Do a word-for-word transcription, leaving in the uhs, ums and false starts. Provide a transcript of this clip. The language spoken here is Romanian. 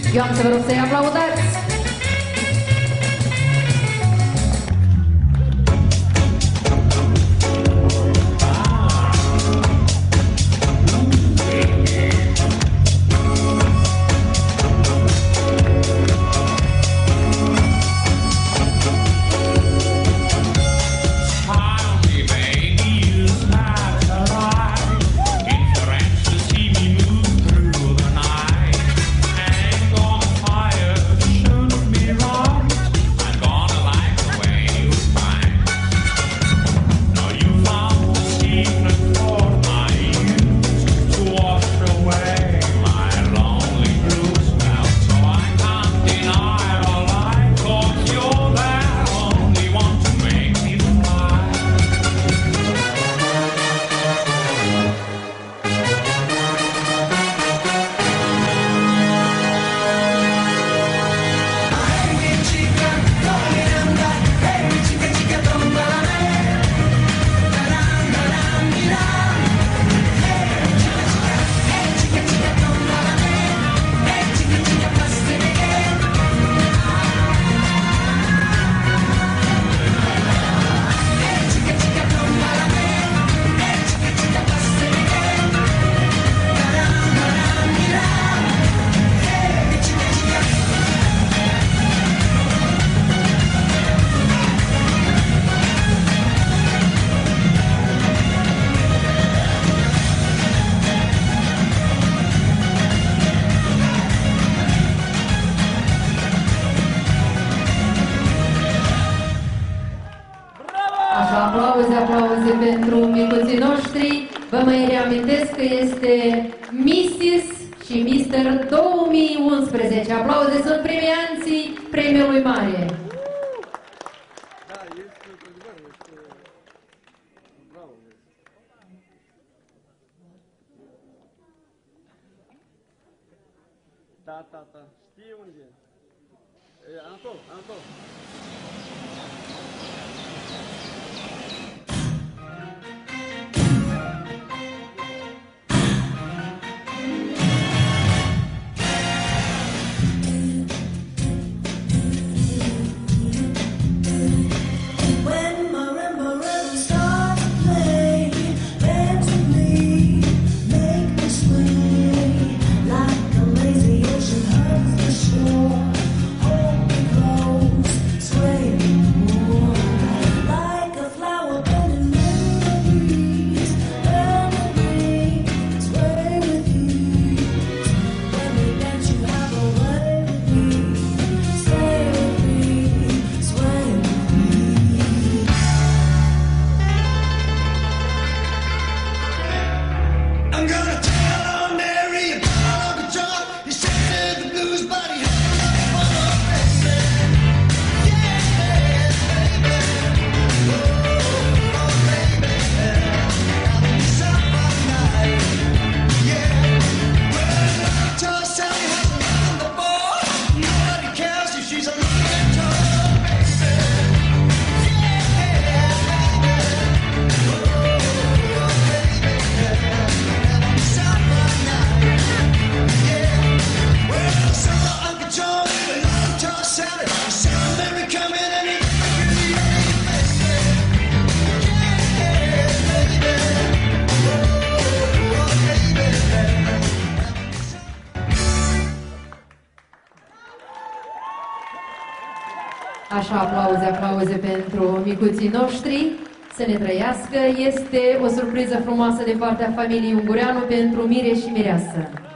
Eu am să vă rog să-i aplaudați. Așa, aplauze, aplauze pentru micuții noștri. Vă mai reamintesc că este missis și mister două mii unsprezece. Aplauze, sunt premianții premiului mare. Da, este într-adevăr, este... Bravo! Da, tata, știi unde e? Anatol, Anatol! Așa, aplauze, aplauze pentru micuții noștri. Să ne trăiască. Este o surpriză frumoasă din partea familiei Ungureanu pentru Mire și Mireasă.